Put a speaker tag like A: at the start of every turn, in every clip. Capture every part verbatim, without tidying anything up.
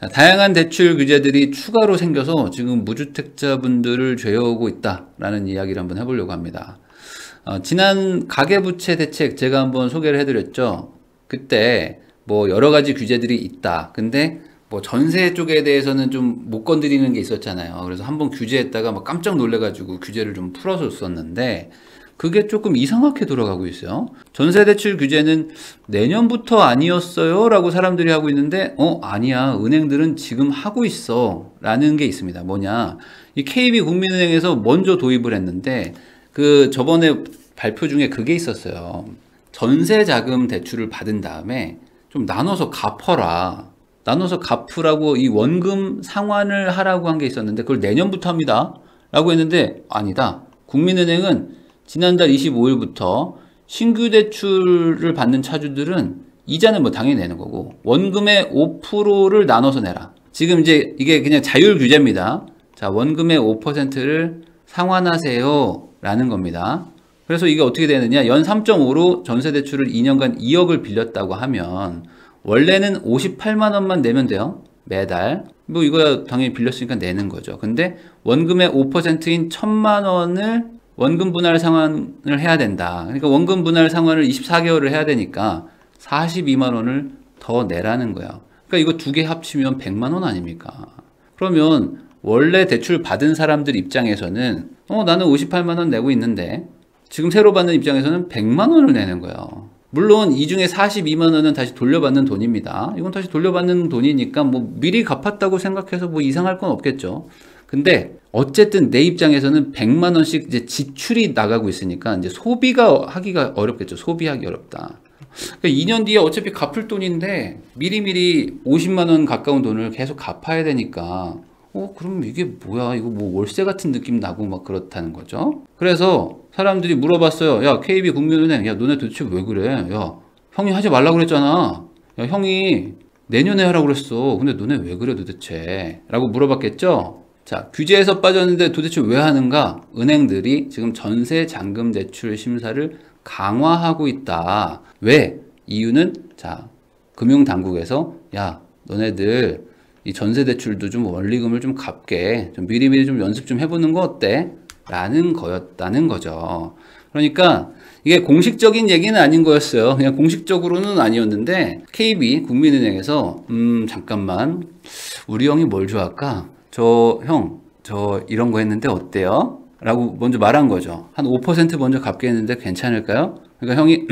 A: 다양한 대출 규제들이 추가로 생겨서 지금 무주택자분들을 죄어오고 있다라는 이야기를 한번 해보려고 합니다. 어, 지난 가계부채 대책 제가 한번 소개를 해드렸죠. 그때 뭐 여러 가지 규제들이 있다. 근데 뭐 전세 쪽에 대해서는 좀 못 건드리는 게 있었잖아요. 그래서 한번 규제했다가 막 깜짝 놀래가지고 규제를 좀 풀어줬었는데 그게 조금 이상하게 돌아가고 있어요. 전세 대출 규제는 내년부터 아니었어요 라고 사람들이 하고 있는데 어 아니야, 은행들은 지금 하고 있어 라는 게 있습니다. 뭐냐, 이 케이비 국민은행에서 먼저 도입을 했는데 그 저번에 발표 중에 그게 있었어요. 전세 자금 대출을 받은 다음에 좀 나눠서 갚어라, 나눠서 갚으라고 이 원금 상환을 하라고 한 게 있었는데 그걸 내년부터 합니다 라고 했는데 아니다. 국민은행은 지난달 이십오일부터 신규 대출을 받는 차주들은 이자는 뭐 당연히 내는 거고 원금의 오 퍼센트를 나눠서 내라. 지금 이제 이게 그냥 자율 규제입니다. 자, 원금의 오 퍼센트를 상환하세요 라는 겁니다. 그래서 이게 어떻게 되느냐, 연 삼 점 오로 전세 대출을 이 년간 이억을 빌렸다고 하면 원래는 오십팔만 원만 내면 돼요. 매달. 뭐 이거야 당연히 빌렸으니까 내는 거죠. 근데 원금의 오 퍼센트인 천만 원을 원금 분할 상환을 해야 된다. 그러니까 원금 분할 상환을 이십사 개월을 해야 되니까 사십이만 원을 더 내라는 거야. 그러니까 이거 두 개 합치면 백만 원 아닙니까? 그러면 원래 대출 받은 사람들 입장에서는 어 나는 오십팔만 원 내고 있는데 지금 새로 받는 입장에서는 백만 원을 내는 거예요. 물론 이 중에 사십이만 원은 다시 돌려받는 돈입니다. 이건 다시 돌려받는 돈이니까 뭐 미리 갚았다고 생각해서 뭐 이상할 건 없겠죠. 근데 어쨌든 내 입장에서는 백만 원씩 이제 지출이 나가고 있으니까 이제 소비가 하기가 어렵겠죠. 소비하기 어렵다. 그러니까 이 년 뒤에 어차피 갚을 돈인데 미리미리 오십만 원 가까운 돈을 계속 갚아야 되니까 어 그럼 이게 뭐야, 이거 뭐 월세 같은 느낌 나고 막 그렇다는 거죠. 그래서 사람들이 물어봤어요. 야, 케이비 국민은행, 야 너네 도대체 왜 그래? 야 형이 하지 말라고 그랬잖아. 야 형이 내년에 하라고 그랬어. 근데 너네 왜 그래 도대체? 라고 물어봤겠죠. 자, 규제에서 빠졌는데 도대체 왜 하는가? 은행들이 지금 전세 잔금 대출 심사를 강화하고 있다. 왜? 이유는 자, 금융당국에서 야 너네들 이 전세 대출도 좀 원리금을 좀 갚게 좀 미리미리 좀 연습 좀 해보는 거 어때? 라는 거였다는 거죠. 그러니까 이게 공식적인 얘기는 아닌 거였어요. 그냥 공식적으로는 아니었는데 케이비 국민은행에서 음 잠깐만 우리 형이 뭘 좋아할까? 저 형 저 이런 거 했는데 어때요? 라고 먼저 말한 거죠. 한 오 퍼센트 먼저 갚게 했는데 괜찮을까요? 그러니까 형이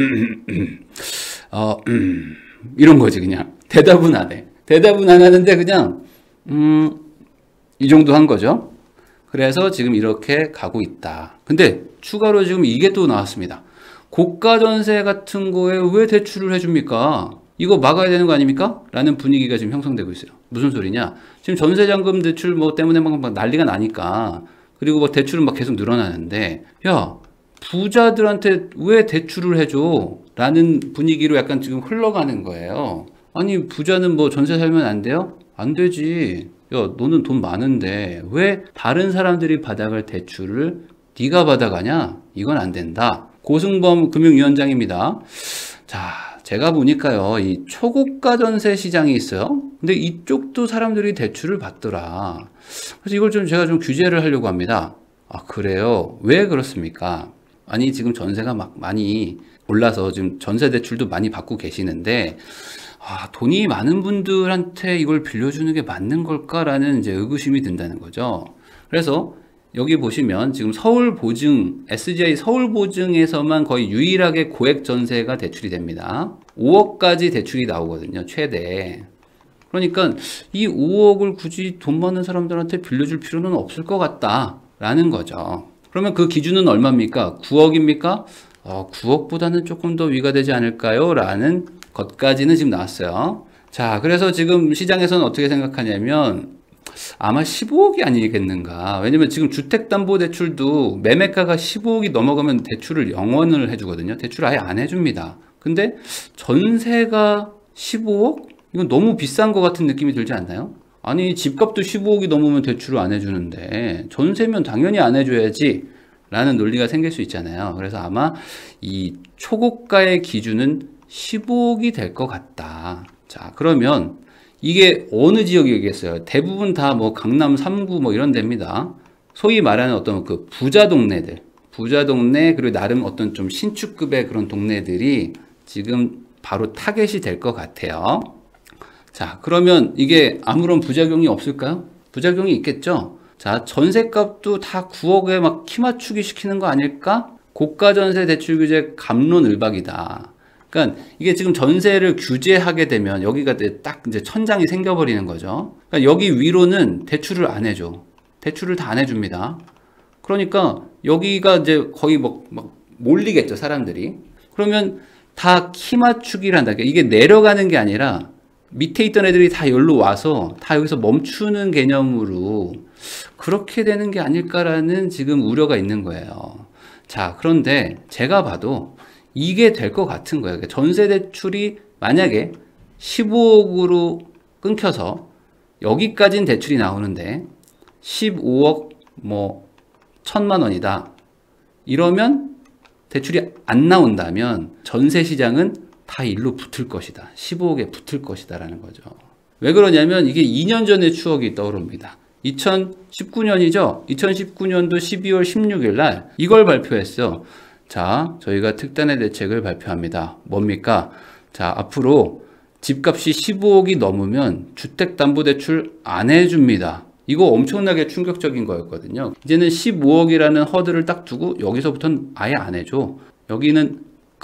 A: 어, 음, 이런 거지. 그냥 대답은 안 해. 대답은 안 하는데 그냥 음, 이 정도 한 거죠. 그래서 지금 이렇게 가고 있다. 근데 추가로 지금 이게 또 나왔습니다. 고가 전세 같은 거에 왜 대출을 해줍니까? 이거 막아야 되는 거 아닙니까? 라는 분위기가 지금 형성되고 있어요. 무슨 소리냐? 지금 전세잔금 대출 뭐 때문에 막 난리가 나니까, 그리고 뭐 대출은 막 계속 늘어나는데, 야, 부자들한테 왜 대출을 해줘? 라는 분위기로 약간 지금 흘러가는 거예요. 아니, 부자는 뭐 전세 살면 안 돼요? 안 되지. 야, 너는 돈 많은데 왜 다른 사람들이 받아갈 대출을 네가 받아가냐? 이건 안 된다. 고승범 금융위원장입니다. 자, 제가 보니까요, 이 초고가 전세 시장이 있어요. 근데 이쪽도 사람들이 대출을 받더라. 그래서 이걸 좀 제가 좀 규제를 하려고 합니다. 아, 그래요? 왜 그렇습니까? 아니, 지금 전세가 막 많이 올라서 지금 전세 대출도 많이 받고 계시는데, 아, 돈이 많은 분들한테 이걸 빌려주는 게 맞는 걸까라는 이제 의구심이 든다는 거죠. 그래서 여기 보시면 지금 서울보증, 에스지아이 서울보증에서만 거의 유일하게 고액 전세가 대출이 됩니다. 오억까지 대출이 나오거든요, 최대. 그러니까 이 오억을 굳이 돈 많은 사람들한테 빌려줄 필요는 없을 것 같다라는 거죠. 그러면 그 기준은 얼마입니까? 구억입니까? 어, 구억보다는 조금 더 위가 되지 않을까요? 라는 것까지는 지금 나왔어요. 자, 그래서 지금 시장에서는 어떻게 생각하냐면 아마 십오억이 아니겠는가. 왜냐면 지금 주택담보대출도 매매가가 십오억이 넘어가면 대출을 영원을 해주거든요. 대출 아예 안 해줍니다. 근데 전세가 십오억? 이건 너무 비싼 것 같은 느낌이 들지 않나요? 아니, 집값도 십오억이 넘으면 대출을 안 해주는데 전세면 당연히 안 해줘야지 라는 논리가 생길 수 있잖아요. 그래서 아마 이 초고가의 기준은 십오억이 될 것 같다. 자, 그러면 이게 어느 지역이겠어요? 대부분 다 뭐 강남 삼 구 뭐 이런 데입니다. 소위 말하는 어떤 그 부자 동네들, 부자 동네, 그리고 나름 어떤 좀 신축급의 그런 동네들이 지금 바로 타겟이 될 것 같아요. 자, 그러면 이게 아무런 부작용이 없을까요? 부작용이 있겠죠? 자, 전세값도 다 구억에 막 키 맞추기 시키는 거 아닐까? 고가 전세 대출 규제 갑론을박이다. 그러니까 이게 지금 전세를 규제하게 되면 여기가 딱 이제 천장이 생겨버리는 거죠. 그러니까 여기 위로는 대출을 안 해줘. 대출을 다 안 해줍니다. 그러니까 여기가 이제 거의 뭐, 막 몰리겠죠, 사람들이. 그러면 다 키 맞추기를 한다. 그러니까 이게 내려가는 게 아니라 밑에 있던 애들이 다 여기로 와서 다 여기서 멈추는 개념으로 그렇게 되는 게 아닐까라는 지금 우려가 있는 거예요. 자, 그런데 제가 봐도 이게 될 것 같은 거예요. 전세 대출이 만약에 십오억으로 끊겨서 여기까지는 대출이 나오는데 십오억 뭐 천만 원이다. 이러면 대출이 안 나온다면 전세 시장은 다 일로 붙을 것이다. 십오억에 붙을 것이다 라는 거죠. 왜 그러냐면 이게 이 년 전의 추억이 떠오릅니다. 이천십구 년이죠. 이천십구 년도 십이월 십육일 날 이걸 발표했어. 자, 저희가 특단의 대책을 발표합니다. 뭡니까? 자, 앞으로 집값이 십오억이 넘으면 주택담보대출 안 해줍니다. 이거 엄청나게 충격적인 거였거든요. 이제는 십오억이라는 허들을 딱 두고 여기서부터는 아예 안 해줘. 여기는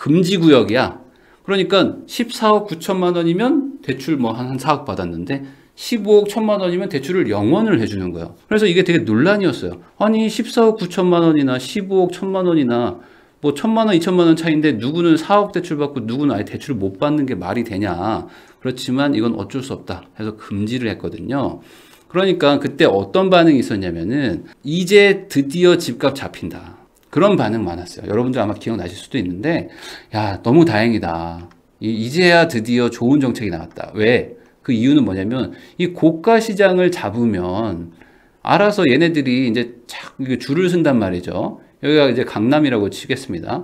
A: 금지구역이야. 그러니까 십사억 구천만 원이면 대출 뭐 한 사억 받았는데 십오억 천만 원이면 대출을 영원을 해주는 거예요. 그래서 이게 되게 논란이었어요. 아니 십사억 구천만 원이나 십오억 천만 원이나 뭐 천만 원, 이천만 원 차이인데 누구는 사억 대출 받고 누구는 아예 대출을 못 받는 게 말이 되냐. 그렇지만 이건 어쩔 수 없다 해서 금지를 했거든요. 그러니까 그때 어떤 반응이 있었냐면은 이제 드디어 집값 잡힌다. 그런 반응 많았어요. 여러분들 아마 기억나실 수도 있는데 야, 너무 다행이다. 이제야 드디어 좋은 정책이 나왔다. 왜? 그 이유는 뭐냐면 이 고가 시장을 잡으면 알아서 얘네들이 이제 착 줄을 쓴단 말이죠. 여기가 이제 강남이라고 치겠습니다.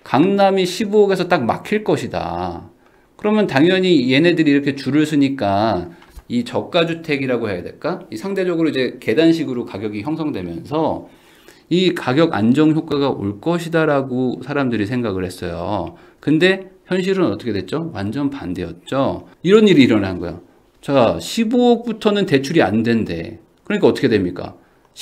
A: 강남이 십오억에서 딱 막힐 것이다. 그러면 당연히 얘네들이 이렇게 줄을 서니까 이 저가주택이라고 해야 될까? 이 상대적으로 이제 계단식으로 가격이 형성되면서 이 가격 안정 효과가 올 것이다라고 사람들이 생각을 했어요. 근데 현실은 어떻게 됐죠? 완전 반대였죠. 이런 일이 일어난 거예요. 자, 십오억부터는 대출이 안 된대. 그러니까 어떻게 됩니까?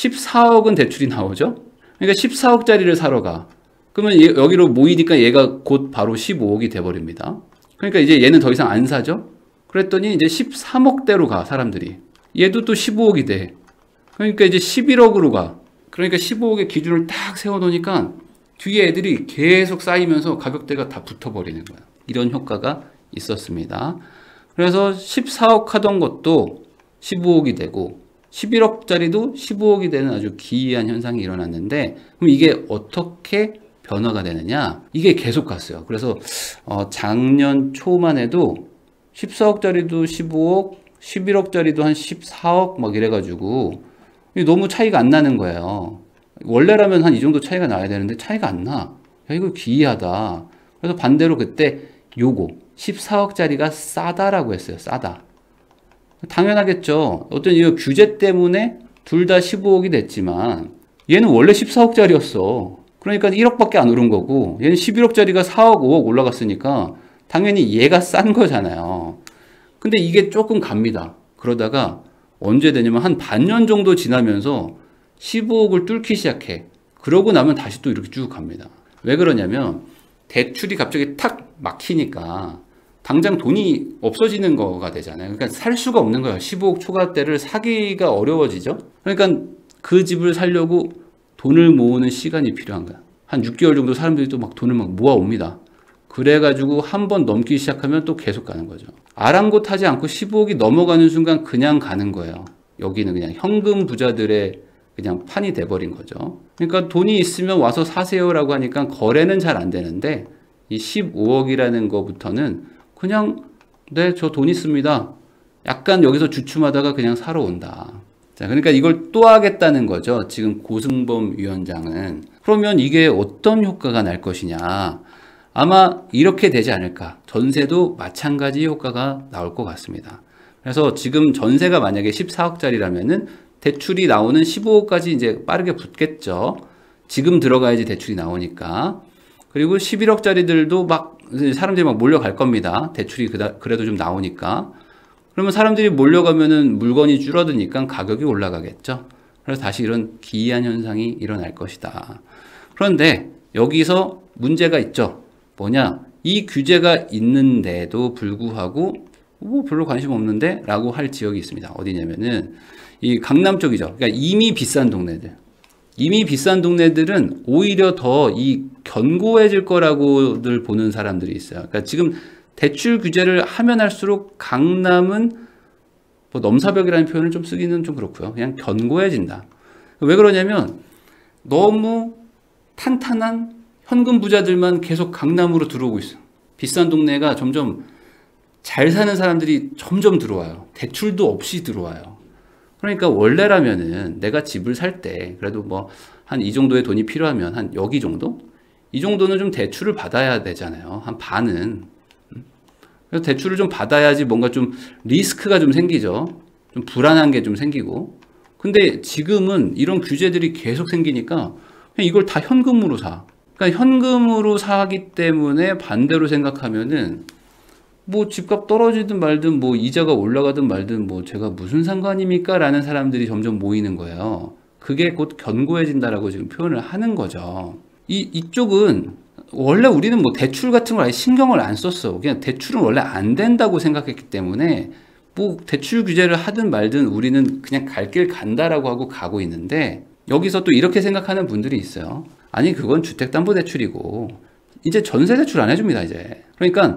A: 십사억은 대출이 나오죠? 그러니까 십사억짜리를 사러 가. 그러면 얘, 여기로 모이니까 얘가 곧 바로 십오억이 돼버립니다. 그러니까 이제 얘는 더 이상 안 사죠? 그랬더니 이제 십삼억대로 가, 사람들이. 얘도 또 십오억이 돼. 그러니까 이제 십일억으로 가. 그러니까 십오억의 기준을 딱 세워놓으니까 뒤에 애들이 계속 쌓이면서 가격대가 다 붙어버리는 거야. 이런 효과가 있었습니다. 그래서 십사억 하던 것도 십오억이 되고 십일억짜리도 십오억이 되는 아주 기이한 현상이 일어났는데 그럼 이게 어떻게 변화가 되느냐? 이게 계속 갔어요. 그래서 어, 작년 초만 해도 십사억짜리도 십오억, 십일억짜리도 한 십사억 막 이래가지고 너무 차이가 안 나는 거예요. 원래라면 한 이 정도 차이가 나야 되는데 차이가 안 나. 야, 이거 기이하다. 그래서 반대로 그때 요거 십사억짜리가 싸다라고 했어요. 싸다. 당연하겠죠. 어떤 이 규제 때문에 둘 다 십오억이 됐지만 얘는 원래 십사억짜리였어. 그러니까 일억밖에 안 오른 거고 얘는 십일억짜리가 사억, 오억 올라갔으니까 당연히 얘가 싼 거잖아요. 근데 이게 조금 갑니다. 그러다가 언제 되냐면 한 반년 정도 지나면서 십오억을 뚫기 시작해. 그러고 나면 다시 또 이렇게 쭉 갑니다. 왜 그러냐면 대출이 갑자기 탁 막히니까 당장 돈이 없어지는 거가 되잖아요. 그러니까 살 수가 없는 거예요. 십오억 초과대를 사기가 어려워지죠. 그러니까 그 집을 사려고 돈을 모으는 시간이 필요한 거야. 한 육 개월 정도 사람들이 또 막 돈을 막 모아옵니다. 그래가지고 한 번 넘기 시작하면 또 계속 가는 거죠. 아랑곳하지 않고 십오억이 넘어가는 순간 그냥 가는 거예요. 여기는 그냥 현금 부자들의 그냥 판이 돼버린 거죠. 그러니까 돈이 있으면 와서 사세요라고 하니까 거래는 잘 안 되는데 이 십오억이라는 거부터는 그냥 네, 저 돈 있습니다. 약간 여기서 주춤하다가 그냥 사러 온다. 자, 그러니까 이걸 또 하겠다는 거죠. 지금 고승범 위원장은. 그러면 이게 어떤 효과가 날 것이냐. 아마 이렇게 되지 않을까. 전세도 마찬가지 효과가 나올 것 같습니다. 그래서 지금 전세가 만약에 십사억짜리라면은 대출이 나오는 십오억까지 이제 빠르게 붙겠죠. 지금 들어가야지 대출이 나오니까. 그리고 십일억짜리들도 막 사람들이 막 몰려갈 겁니다. 대출이 그래도 좀 나오니까. 그러면 사람들이 몰려가면은 물건이 줄어드니까 가격이 올라가겠죠. 그래서 다시 이런 기이한 현상이 일어날 것이다. 그런데 여기서 문제가 있죠. 뭐냐? 이 규제가 있는데도 불구하고 뭐 별로 관심 없는데 라고 할 지역이 있습니다. 어디냐면은 이 강남 쪽이죠. 그러니까 이미 비싼 동네들. 이미 비싼 동네들은 오히려 더 이 견고해질 거라고들 보는 사람들이 있어요. 그러니까 지금 대출 규제를 하면 할수록 강남은 뭐 넘사벽이라는 표현을 좀 쓰기는 좀 그렇고요. 그냥 견고해진다. 왜 그러냐면 너무 탄탄한 현금 부자들만 계속 강남으로 들어오고 있어. 비싼 동네가 점점 잘 사는 사람들이 점점 들어와요. 대출도 없이 들어와요. 그러니까 원래라면은 내가 집을 살 때 그래도 뭐 한 이 정도의 돈이 필요하면 한 여기 정도? 이 정도는 좀 대출을 받아야 되잖아요. 한 반은. 그래서 대출을 좀 받아야지 뭔가 좀 리스크가 좀 생기죠. 좀 불안한 게 좀 생기고. 근데 지금은 이런 규제들이 계속 생기니까 그냥 이걸 다 현금으로 사. 그러니까 현금으로 사기 때문에 반대로 생각하면은 뭐 집값 떨어지든 말든 뭐 이자가 올라가든 말든 뭐 제가 무슨 상관입니까? 라는 사람들이 점점 모이는 거예요. 그게 곧 견고해진다라고 지금 표현을 하는 거죠. 이, 이쪽은 원래 우리는 뭐 대출 같은 걸 아예 신경을 안 썼어. 그냥 대출은 원래 안 된다고 생각했기 때문에 뭐 대출 규제를 하든 말든 우리는 그냥 갈 길 간다라고 하고 가고 있는데 여기서 또 이렇게 생각하는 분들이 있어요. 아니 그건 주택담보대출이고 이제 전세대출 안 해줍니다 이제. 그러니까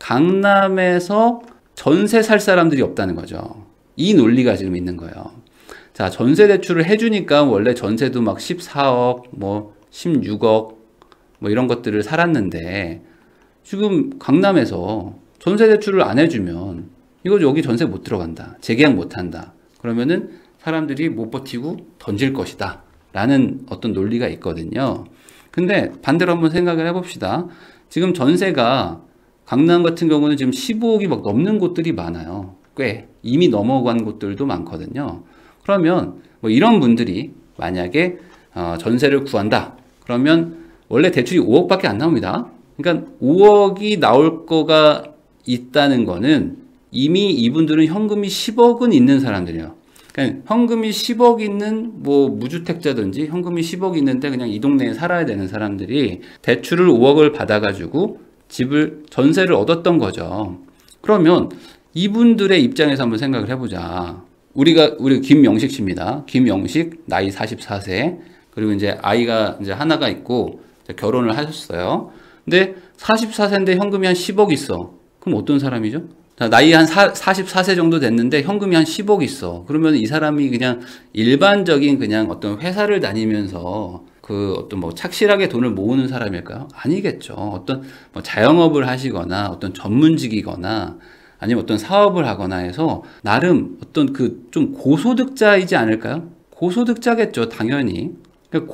A: 강남에서 전세 살 사람들이 없다는 거죠. 이 논리가 지금 있는 거예요. 자, 전세 대출을 해주니까 원래 전세도 막 십사억, 뭐 십육억, 뭐 이런 것들을 살았는데 지금 강남에서 전세 대출을 안 해주면 이거 여기 전세 못 들어간다. 재계약 못 한다. 그러면은 사람들이 못 버티고 던질 것이다. 라는 어떤 논리가 있거든요. 근데 반대로 한번 생각을 해봅시다. 지금 전세가 강남 같은 경우는 지금 십오억이 막 넘는 곳들이 많아요. 꽤 이미 넘어간 곳들도 많거든요. 그러면 뭐 이런 분들이 만약에 어 전세를 구한다. 그러면 원래 대출이 오억밖에 안 나옵니다. 그러니까 오억이 나올 거가 있다는 거는 이미 이분들은 현금이 십억은 있는 사람들이에요. 그러니까 현금이 십억 있는 뭐 무주택자든지 현금이 십억 있는데 그냥 이 동네에 살아야 되는 사람들이 대출을 오억을 받아가지고 집을 전세를 얻었던 거죠. 그러면 이분들의 입장에서 한번 생각을 해보자. 우리가 우리 김영식 씨입니다. 김영식 나이 사십사 세 그리고 이제 아이가 이제 하나가 있고 이제 결혼을 하셨어요. 근데 사십사 세인데 현금이 한 십억 있어. 그럼 어떤 사람이죠? 자, 나이 한 사십사 세 정도 됐는데 현금이 한 십억 있어. 그러면 이 사람이 그냥 일반적인 그냥 어떤 회사를 다니면서 그 어떤 뭐 착실하게 돈을 모으는 사람일까요? 아니겠죠. 어떤 뭐 자영업을 하시거나 어떤 전문직이거나 아니면 어떤 사업을 하거나 해서 나름 어떤 그 좀 고소득자이지 않을까요? 고소득자겠죠, 당연히. 그러니까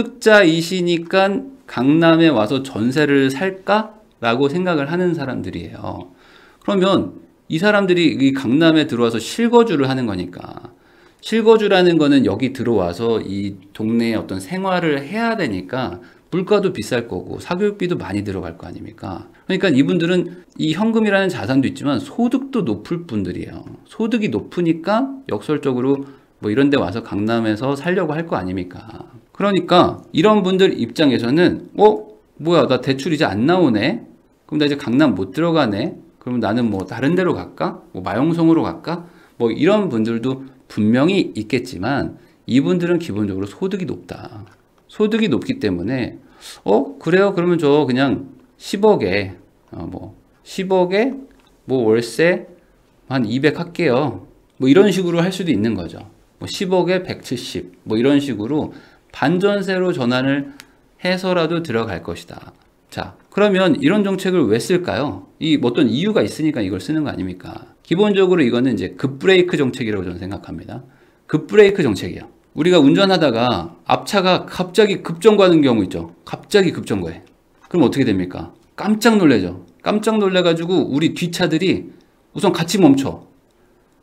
A: 고소득자이시니까 강남에 와서 전세를 살까라고 생각을 하는 사람들이에요. 그러면 이 사람들이 이 강남에 들어와서 실거주를 하는 거니까 실거주라는 거는 여기 들어와서 이 동네에 어떤 생활을 해야 되니까 물가도 비쌀 거고 사교육비도 많이 들어갈 거 아닙니까? 그러니까 이분들은 이 현금이라는 자산도 있지만 소득도 높을 분들이에요. 소득이 높으니까 역설적으로 뭐 이런 데 와서 강남에서 살려고 할 거 아닙니까? 그러니까 이런 분들 입장에서는 어? 뭐야 나 대출 이제 안 나오네? 그럼 나 이제 강남 못 들어가네? 그럼 나는 뭐 다른 데로 갈까? 뭐 마용성으로 갈까? 뭐 이런 분들도 분명히 있겠지만 이분들은 기본적으로 소득이 높다. 소득이 높기 때문에 어? 그래요? 그러면 저 그냥 십억에 어 뭐 십억에 뭐 월세 한 이백 할게요. 뭐 이런 식으로 할 수도 있는 거죠. 뭐 십억에 백칠십 뭐 이런 식으로 반전세로 전환을 해서라도 들어갈 것이다. 자, 그러면 이런 정책을 왜 쓸까요? 이 어떤 이유가 있으니까 이걸 쓰는 거 아닙니까? 기본적으로 이거는 이제 급브레이크 정책이라고 저는 생각합니다. 급브레이크 정책이에요. 우리가 운전하다가 앞차가 갑자기 급정거하는 경우 있죠. 갑자기 급정거해. 그럼 어떻게 됩니까? 깜짝 놀래죠. 깜짝 놀래가지고 우리 뒷차들이 우선 같이 멈춰.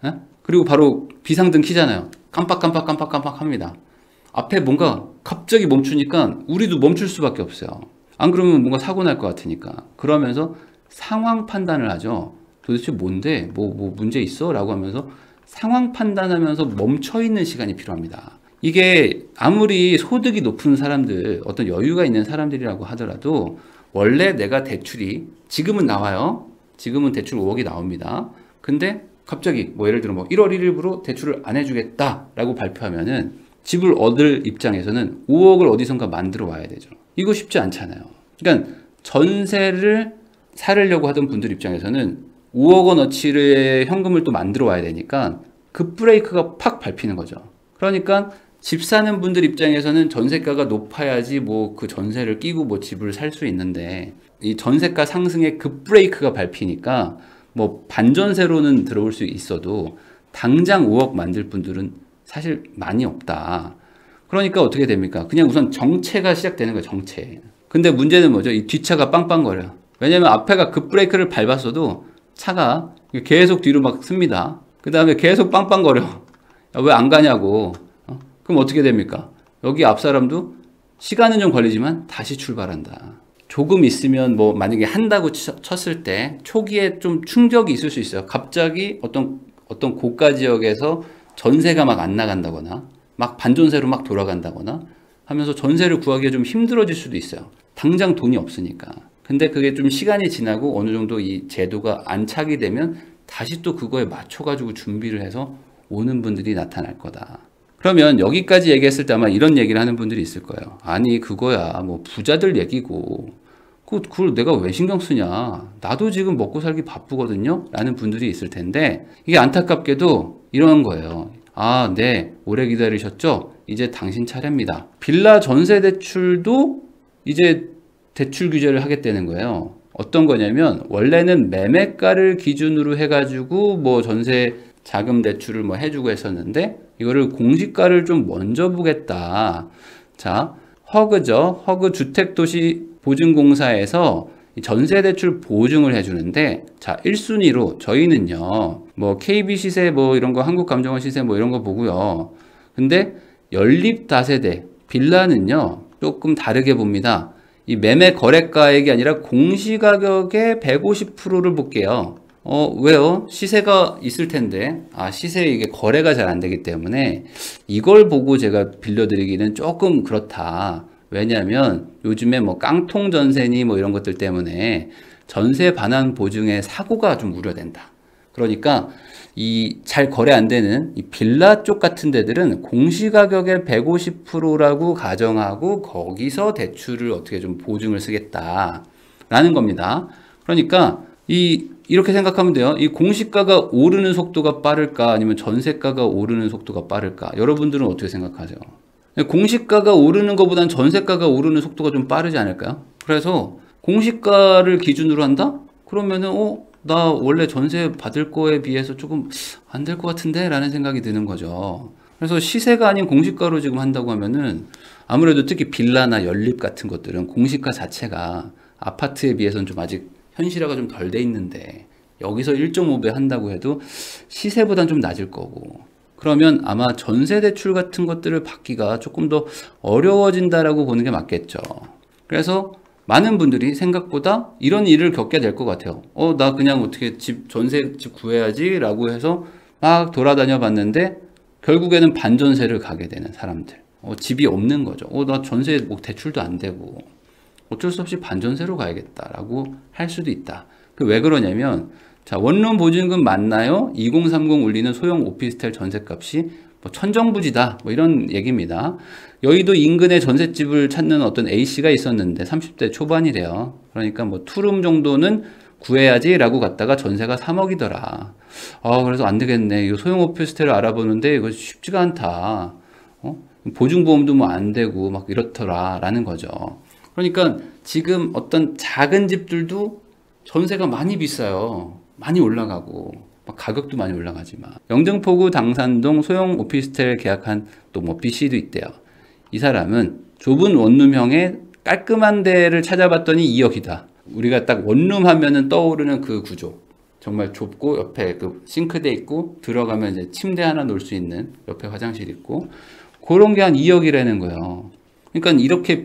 A: 예? 그리고 바로 비상등 켜잖아요. 깜빡깜빡 깜빡깜빡 합니다. 앞에 뭔가 갑자기 멈추니까 우리도 멈출 수밖에 없어요. 안 그러면 뭔가 사고 날 것 같으니까. 그러면서 상황 판단을 하죠. 도대체 뭔데? 뭐, 뭐 문제 있어? 라고 하면서 상황 판단하면서 멈춰있는 시간이 필요합니다. 이게 아무리 소득이 높은 사람들, 어떤 여유가 있는 사람들이라고 하더라도 원래 내가 대출이 지금은 나와요. 지금은 대출 오억이 나옵니다. 근데 갑자기 뭐 예를 들어 뭐 일월 일일부로 대출을 안 해주겠다라고 발표하면은 집을 얻을 입장에서는 오억을 어디선가 만들어 와야 되죠. 이거 쉽지 않잖아요. 그러니까 전세를 사려고 하던 분들 입장에서는 오억 원어치의 현금을 또 만들어 와야 되니까 그 브레이크가 팍 밟히는 거죠. 그러니까 집 사는 분들 입장에서는 전세가가 높아야지 뭐 그 전세를 끼고 뭐 집을 살 수 있는데 이 전세가 상승의 급 브레이크가 밟히니까 뭐 반전세로는 들어올 수 있어도 당장 오억 만들 분들은 사실 많이 없다. 그러니까 어떻게 됩니까? 그냥 우선 정체가 시작되는 거예요. 정체. 근데 문제는 뭐죠? 이 뒷차가 빵빵거려요. 왜냐면 앞에가 급 브레이크를 밟았어도 차가 계속 뒤로 막 씁니다. 그 다음에 계속 빵빵거려. 왜 안 가냐고. 어? 그럼 어떻게 됩니까? 여기 앞 사람도 시간은 좀 걸리지만 다시 출발한다. 조금 있으면 뭐 만약에 한다고 쳤을 때 초기에 좀 충격이 있을 수 있어요. 갑자기 어떤 어떤 고가 지역에서 전세가 막 안 나간다거나 막 반전세로 막 돌아간다거나 하면서 전세를 구하기가 좀 힘들어질 수도 있어요. 당장 돈이 없으니까. 근데 그게 좀 시간이 지나고 어느 정도 이 제도가 안착이 되면 다시 또 그거에 맞춰가지고 준비를 해서 오는 분들이 나타날 거다. 그러면 여기까지 얘기했을 때 아마 이런 얘기를 하는 분들이 있을 거예요. 아니 그거야 뭐 부자들 얘기고 그걸 내가 왜 신경 쓰냐. 나도 지금 먹고 살기 바쁘거든요. 라는 분들이 있을 텐데 이게 안타깝게도 이런 거예요. 아, 네. 오래 기다리셨죠? 이제 당신 차례입니다. 빌라 전세 대출도 이제 대출 규제를 하겠다는 거예요. 어떤 거냐면 원래는 매매가를 기준으로 해가지고 뭐 전세 자금 대출을 뭐 해주고 했었는데 이거를 공시가를 좀 먼저 보겠다. 자, 허그죠. 허그 주택도시보증공사에서 전세대출 보증을 해주는데 자 일 순위로 저희는요 뭐 케이비 시세 뭐 이런 거 한국감정원 시세 뭐 이런 거 보고요. 근데 연립 다세대 빌라는요 조금 다르게 봅니다. 이 매매 거래가액이 아니라 공시가격의 백오십 퍼센트를 볼게요. 어 왜요? 시세가 있을 텐데 아 시세 이게 거래가 잘 안 되기 때문에 이걸 보고 제가 빌려드리기는 조금 그렇다. 왜냐하면 요즘에 뭐 깡통 전세니 뭐 이런 것들 때문에 전세 반환 보증의 사고가 좀 우려된다. 그러니까 이 잘 거래 안 되는 이 빌라 쪽 같은 데들은 공시가격의 백오십 퍼센트라고 가정하고 거기서 대출을 어떻게 좀 보증을 쓰겠다라는 겁니다. 그러니까 이 이렇게 생각하면 돼요. 이 공시가가 오르는 속도가 빠를까 아니면 전세가가 오르는 속도가 빠를까? 여러분들은 어떻게 생각하세요? 공시가가 오르는 것보다는 전세가가 오르는 속도가 좀 빠르지 않을까요? 그래서 공시가를 기준으로 한다? 그러면은 어? 나 원래 전세 받을 거에 비해서 조금 안 될 것 같은데? 라는 생각이 드는 거죠. 그래서 시세가 아닌 공시가로 지금 한다고 하면은 아무래도 특히 빌라나 연립 같은 것들은 공시가 자체가 아파트에 비해서는 좀 아직 현실화가 좀 덜 돼 있는데 여기서 일 점 오 배 한다고 해도 시세보단 좀 낮을 거고 그러면 아마 전세 대출 같은 것들을 받기가 조금 더 어려워진다라고 보는 게 맞겠죠. 그래서 많은 분들이 생각보다 이런 일을 겪게 될 것 같아요. 어, 나 그냥 어떻게 집, 전세 집 구해야지 라고 해서 막 돌아다녀 봤는데 결국에는 반전세를 가게 되는 사람들. 어, 집이 없는 거죠. 어, 나 전세 뭐 대출도 안 되고 어쩔 수 없이 반전세로 가야겠다라고 할 수도 있다. 그 왜 그러냐면 자, 원룸 보증금 맞나요? 이공삼공 울리는 소형 오피스텔 전셋값이 뭐 천정부지다. 뭐 이런 얘기입니다. 여의도 인근에 전셋집을 찾는 어떤 A씨가 있었는데 삼십 대 초반이래요. 그러니까 뭐 투룸 정도는 구해야지 라고 갔다가 전세가 삼억이더라. 아, 그래서 안 되겠네. 이거 소형 오피스텔을 알아보는데 이거 쉽지가 않다. 어? 보증보험도 뭐 안 되고 막 이렇더라. 라는 거죠. 그러니까 지금 어떤 작은 집들도 전세가 많이 비싸요. 많이 올라가고 막 가격도 많이 올라가지만 영등포구 당산동 소형 오피스텔 계약한 또 뭐 B씨도 있대요. 이 사람은 좁은 원룸형의 깔끔한 데를 찾아봤더니 이억이다. 우리가 딱 원룸 하면은 떠오르는 그 구조. 정말 좁고 옆에 그 싱크대 있고 들어가면 이제 침대 하나 놓을 수 있는 옆에 화장실 있고 그런 게 한 이억이라는 거예요. 그러니까 이렇게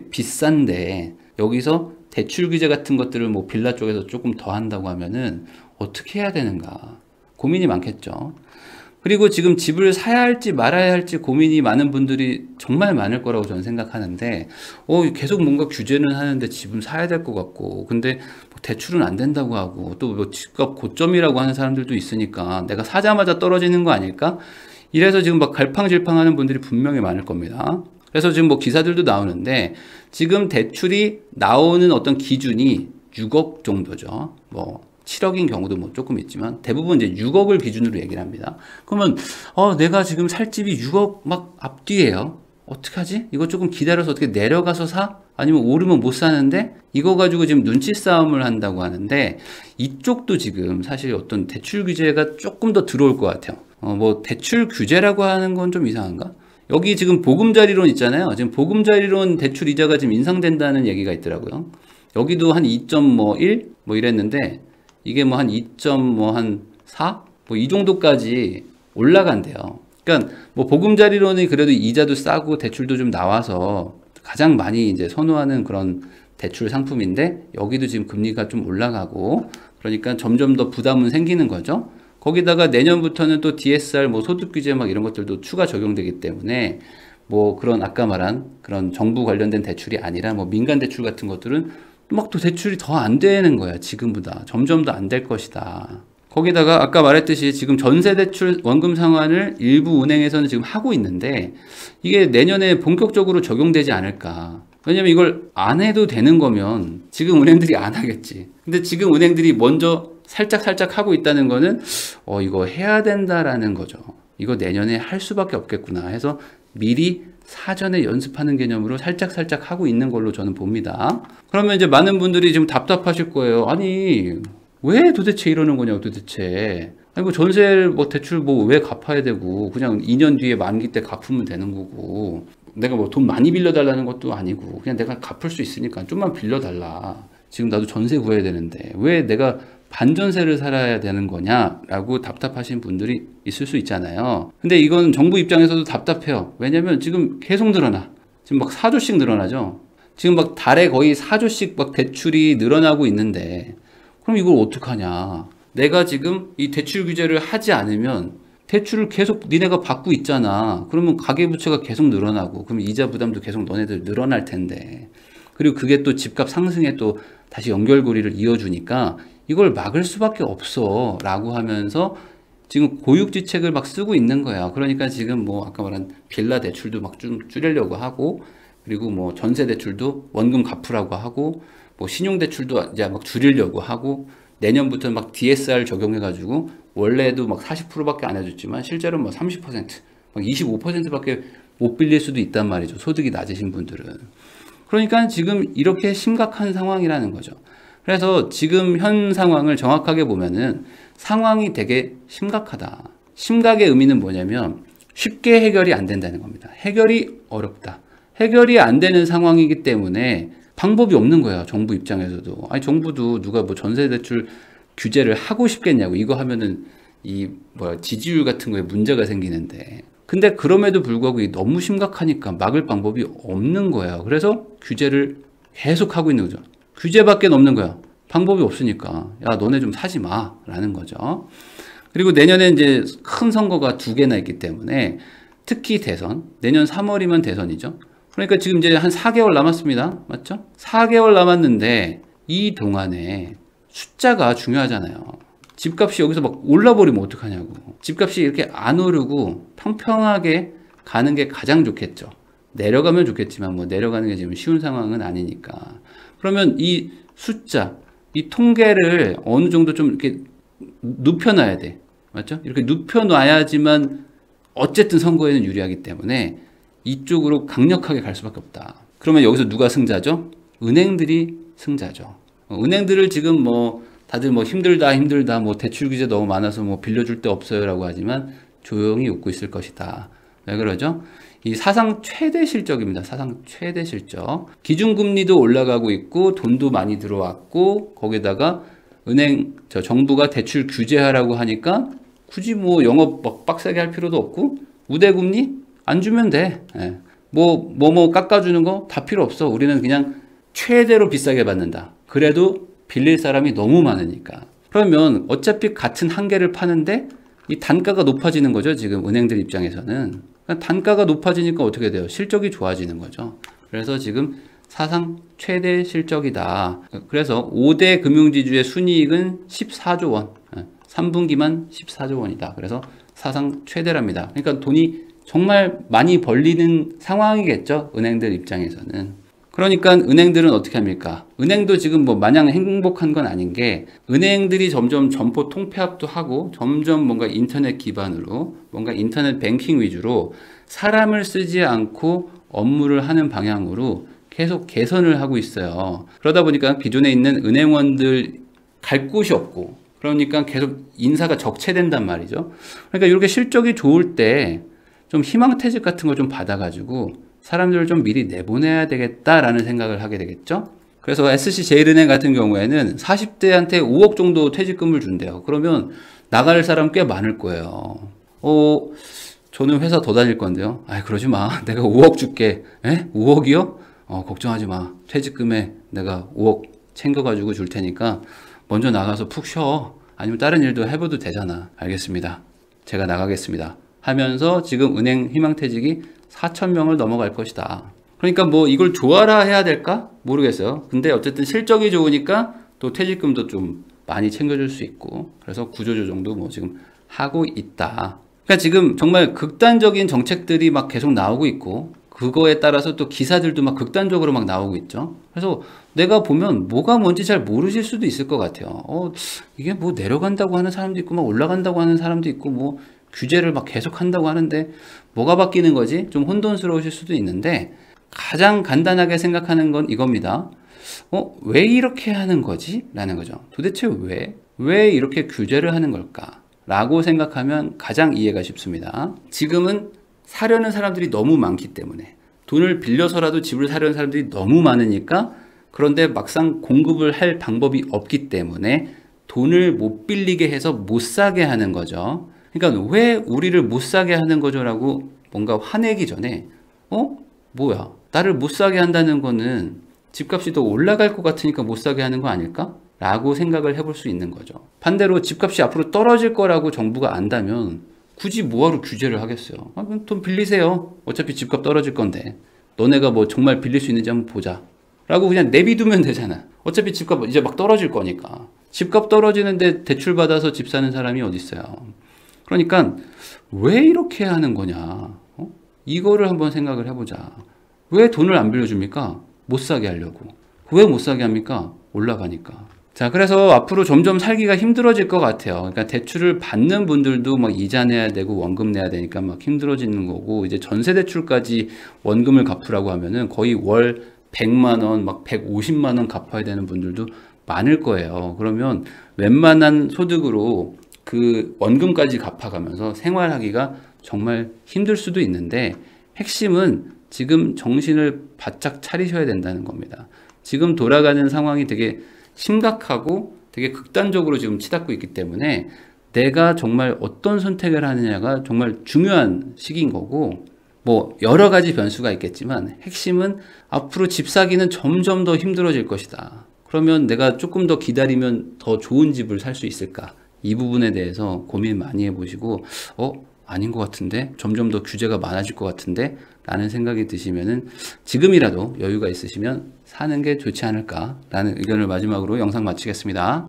A: 비싼데 여기서 대출 규제 같은 것들을 뭐 빌라 쪽에서 조금 더 한다고 하면은 어떻게 해야 되는가 고민이 많겠죠. 그리고 지금 집을 사야 할지 말아야 할지 고민이 많은 분들이 정말 많을 거라고 저는 생각하는데 어, 계속 뭔가 규제는 하는데 집은 사야 될 것 같고 근데 뭐 대출은 안 된다고 하고 또 뭐 집값 고점이라고 하는 사람들도 있으니까 내가 사자마자 떨어지는 거 아닐까? 이래서 지금 막 갈팡질팡하는 분들이 분명히 많을 겁니다. 그래서 지금 뭐 기사들도 나오는데 지금 대출이 나오는 어떤 기준이 육억 정도죠. 뭐 칠억인 경우도 뭐 조금 있지만 대부분 이제 육억을 기준으로 얘기를 합니다. 그러면 어 내가 지금 살 집이 육억 막 앞뒤에요. 어떡하지? 이거 조금 기다려서 어떻게 내려가서 사? 아니면 오르면 못 사는데? 이거 가지고 지금 눈치 싸움을 한다고 하는데 이쪽도 지금 사실 어떤 대출 규제가 조금 더 들어올 것 같아요. 어 뭐 대출 규제라고 하는 건 좀 이상한가? 여기 지금 보금자리론 있잖아요. 지금 보금자리론 대출 이자가 지금 인상된다는 얘기가 있더라고요. 여기도 한 이 점 일 뭐 이랬는데 이게 뭐 한 이 점 사? 뭐 이 정도까지 올라간대요. 그러니까 뭐 보금자리론이 그래도 이자도 싸고 대출도 좀 나와서 가장 많이 이제 선호하는 그런 대출 상품인데 여기도 지금 금리가 좀 올라가고 그러니까 점점 더 부담은 생기는 거죠. 거기다가 내년부터는 또 디에스알 뭐 소득 규제 막 이런 것들도 추가 적용되기 때문에 뭐 그런 아까 말한 그런 정부 관련된 대출이 아니라 뭐 민간 대출 같은 것들은 막 또 대출이 더 안 되는 거야. 지금보다 점점 더 안 될 것이다. 거기다가 아까 말했듯이 지금 전세 대출 원금 상환을 일부 은행에서는 지금 하고 있는데 이게 내년에 본격적으로 적용되지 않을까. 왜냐면 이걸 안 해도 되는 거면 지금 은행들이 안 하겠지. 근데 지금 은행들이 먼저 살짝 살짝 하고 있다는 거는 어 이거 해야 된다라는 거죠. 이거 내년에 할 수밖에 없겠구나 해서 미리 사전에 연습하는 개념으로 살짝 살짝 하고 있는 걸로 저는 봅니다. 그러면 이제 많은 분들이 지금 답답하실 거예요. 아니 왜 도대체 이러는 거냐고 도대체. 아니 뭐 전세 뭐 대출 뭐 왜 갚아야 되고 그냥 이 년 뒤에 만기 때 갚으면 되는 거고 내가 뭐 돈 많이 빌려달라는 것도 아니고 그냥 내가 갚을 수 있으니까 좀만 빌려달라. 지금 나도 전세 구해야 되는데 왜 내가 반전세를 살아야 되는 거냐라고 답답하신 분들이 있을 수 있잖아요. 근데 이건 정부 입장에서도 답답해요. 왜냐면 지금 계속 늘어나. 지금 막 사 조씩 늘어나죠. 지금 막 달에 거의 사 조씩 막 대출이 늘어나고 있는데 그럼 이걸 어떡하냐. 내가 지금 이 대출 규제를 하지 않으면 대출을 계속 니네가 받고 있잖아. 그러면 가계부채가 계속 늘어나고 그럼 이자 부담도 계속 너네들 늘어날 텐데 그리고 그게 또 집값 상승에 또 다시 연결고리를 이어주니까 이걸 막을 수밖에 없어 라고 하면서 지금 고육지책을 막 쓰고 있는 거야. 그러니까 지금 뭐 아까 말한 빌라 대출도 막 좀 줄이려고 하고 그리고 뭐 전세 대출도 원금 갚으라고 하고 뭐 신용 대출도 이제 막 줄이려고 하고 내년부터 막 디에스알 적용해가지고 원래도 막 사십 퍼센트밖에 안 해줬지만 실제로 뭐 삼십 퍼센트, 막 이십오 퍼센트밖에 못 빌릴 수도 있단 말이죠. 소득이 낮으신 분들은. 그러니까 지금 이렇게 심각한 상황이라는 거죠. 그래서 지금 현 상황을 정확하게 보면은 상황이 되게 심각하다. 심각의 의미는 뭐냐면 쉽게 해결이 안 된다는 겁니다. 해결이 어렵다. 해결이 안 되는 상황이기 때문에 방법이 없는 거예요. 정부 입장에서도. 아니 정부도 누가 뭐 전세 대출 규제를 하고 싶겠냐고. 이거 하면은 이 뭐 지지율 같은 거에 문제가 생기는데. 근데 그럼에도 불구하고 너무 심각하니까 막을 방법이 없는 거예요. 그래서 규제를 계속 하고 있는 거죠. 규제밖에 없는 거야. 방법이 없으니까 야 너네 좀 사지 마 라는 거죠. 그리고 내년에 이제 큰 선거가 두 개나 있기 때문에 특히 대선 내년 삼월이면 대선이죠. 그러니까 지금 이제 한 사 개월 남았습니다. 맞죠? 사 개월 남았는데 이 동안에 숫자가 중요하잖아요. 집값이 여기서 막 올라버리면 어떡하냐고. 집값이 이렇게 안 오르고 평평하게 가는 게 가장 좋겠죠. 내려가면 좋겠지만 뭐 내려가는 게 지금 쉬운 상황은 아니니까. 그러면 이 숫자, 이 통계를 어느 정도 좀 이렇게 눕혀놔야 돼. 맞죠? 이렇게 눕혀놔야지만 어쨌든 선거에는 유리하기 때문에 이쪽으로 강력하게 갈 수밖에 없다. 그러면 여기서 누가 승자죠? 은행들이 승자죠. 은행들을 지금 뭐 다들 뭐 힘들다 힘들다 뭐 대출 규제 너무 많아서 뭐 빌려줄 데 없어요라고 하지만 조용히 웃고 있을 것이다. 왜 그러죠? 이 사상 최대 실적입니다. 사상 최대 실적. 기준금리도 올라가고 있고 돈도 많이 들어왔고 거기다가 은행, 저 정부가 대출 규제하라고 하니까 굳이 뭐 영업 막 빡세게 할 필요도 없고 우대금리 안 주면 돼. 예. 뭐, 뭐, 뭐 깎아주는 거 다 필요 없어. 우리는 그냥 최대로 비싸게 받는다. 그래도 빌릴 사람이 너무 많으니까. 그러면 어차피 같은 한 개를 파는데 이 단가가 높아지는 거죠. 지금 은행들 입장에서는. 그러니까 단가가 높아지니까 어떻게 돼요? 실적이 좋아지는 거죠. 그래서 지금 사상 최대 실적이다. 그래서 오 대 금융지주의 순이익은 십사조 원. 삼 분기만 십사조 원이다. 그래서 사상 최대랍니다. 그러니까 돈이 정말 많이 벌리는 상황이겠죠. 은행들 입장에서는. 그러니까 은행들은 어떻게 합니까? 은행도 지금 뭐 마냥 행복한 건 아닌 게 은행들이 점점 점포 통폐합도 하고 점점 뭔가 인터넷 기반으로 뭔가 인터넷 뱅킹 위주로 사람을 쓰지 않고 업무를 하는 방향으로 계속 개선을 하고 있어요. 그러다 보니까 기존에 있는 은행원들 갈 곳이 없고 그러니까 계속 인사가 적체된단 말이죠. 그러니까 이렇게 실적이 좋을 때 좀 희망퇴직 같은 거 좀 받아가지고 사람들을 좀 미리 내보내야 되겠다라는 생각을 하게 되겠죠. 그래서 에스씨제일은행 같은 경우에는 사십 대한테 오억 정도 퇴직금을 준대요. 그러면 나갈 사람 꽤 많을 거예요. 어, 저는 회사 더 다닐 건데요. 아, 그러지 마. 내가 오억 줄게. 에? 오억이요? 어, 걱정하지 마. 퇴직금에 내가 오억 챙겨가지고 줄 테니까 먼저 나가서 푹 쉬어. 아니면 다른 일도 해봐도 되잖아. 알겠습니다. 제가 나가겠습니다. 하면서 지금 은행 희망퇴직이 사천 명을 넘어갈 것이다. 그러니까 뭐 이걸 좋아라 해야 될까? 모르겠어요. 근데 어쨌든 실적이 좋으니까 또 퇴직금도 좀 많이 챙겨줄 수 있고 그래서 구조조정도 뭐 지금 하고 있다. 그러니까 지금 정말 극단적인 정책들이 막 계속 나오고 있고 그거에 따라서 또 기사들도 막 극단적으로 막 나오고 있죠. 그래서 내가 보면 뭐가 뭔지 잘 모르실 수도 있을 것 같아요. 어, 이게 뭐 내려간다고 하는 사람도 있고 막 올라간다고 하는 사람도 있고 뭐 규제를 막 계속 한다고 하는데 뭐가 바뀌는 거지? 좀 혼돈스러우실 수도 있는데 가장 간단하게 생각하는 건 이겁니다. 어, 왜 이렇게 하는 거지? 라는 거죠. 도대체 왜? 왜 이렇게 규제를 하는 걸까? 라고 생각하면 가장 이해가 쉽습니다. 지금은 사려는 사람들이 너무 많기 때문에 돈을 빌려서라도 집을 사려는 사람들이 너무 많으니까 그런데 막상 공급을 할 방법이 없기 때문에 돈을 못 빌리게 해서 못 사게 하는 거죠. 그러니까 왜 우리를 못 사게 하는 거죠? 라고 뭔가 화내기 전에 어? 뭐야? 나를 못 사게 한다는 거는 집값이 더 올라갈 것 같으니까 못 사게 하는 거 아닐까? 라고 생각을 해볼 수 있는 거죠. 반대로 집값이 앞으로 떨어질 거라고 정부가 안다면 굳이 뭐하러 규제를 하겠어요? 아, 그럼 돈 빌리세요. 어차피 집값 떨어질 건데 너네가 뭐 정말 빌릴 수 있는지 한번 보자 라고 그냥 내비두면 되잖아. 어차피 집값 이제 막 떨어질 거니까. 집값 떨어지는데 대출 받아서 집 사는 사람이 어디 있어요. 그러니까 왜 이렇게 하는 거냐? 어? 이거를 한번 생각을 해보자. 왜 돈을 안 빌려줍니까? 못 사게 하려고. 왜 못 사게 합니까? 올라가니까. 자, 그래서 앞으로 점점 살기가 힘들어질 것 같아요. 그러니까 대출을 받는 분들도 막 이자 내야 되고 원금 내야 되니까 막 힘들어지는 거고, 이제 전세 대출까지 원금을 갚으라고 하면은 거의 월 백만 원, 막 백오십만 원 갚아야 되는 분들도 많을 거예요. 그러면 웬만한 소득으로 그 원금까지 갚아가면서 생활하기가 정말 힘들 수도 있는데, 핵심은 지금 정신을 바짝 차리셔야 된다는 겁니다. 지금 돌아가는 상황이 되게 심각하고 되게 극단적으로 지금 치닫고 있기 때문에 내가 정말 어떤 선택을 하느냐가 정말 중요한 시기인 거고, 뭐 여러 가지 변수가 있겠지만 핵심은 앞으로 집 사기는 점점 더 힘들어질 것이다. 그러면 내가 조금 더 기다리면 더 좋은 집을 살 수 있을까? 이 부분에 대해서 고민 많이 해보시고, 어? 아닌 것 같은데? 점점 더 규제가 많아질 것 같은데? 라는 생각이 드시면은 지금이라도 여유가 있으시면 사는 게 좋지 않을까? 라는 의견을 마지막으로 영상 마치겠습니다.